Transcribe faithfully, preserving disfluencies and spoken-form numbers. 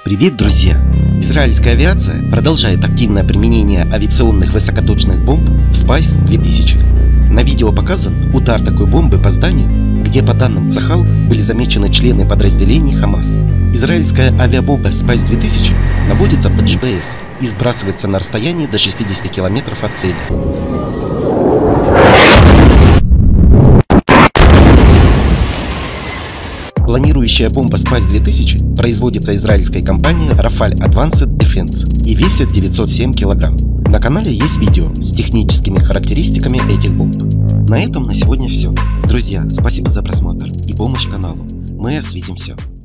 Привет, друзья! Израильская авиация продолжает активное применение авиационных высокоточных бомб Спайс две тысячи. На видео показан удар такой бомбы по зданию, где, по данным Цахал, были замечены члены подразделений Хамас. Израильская авиабомба Спайс две тысячи наводится по джи пи эс и сбрасывается на расстоянии до шестидесяти километров от цели. Планирующая бомба Спайс две тысячи производится израильской компанией Rafale Advanced Defense и весит девятьсот семь килограмм. На канале есть видео с техническими характеристиками этих бомб. На этом на сегодня все. Друзья, спасибо за просмотр и помощь каналу. Мы осветим все.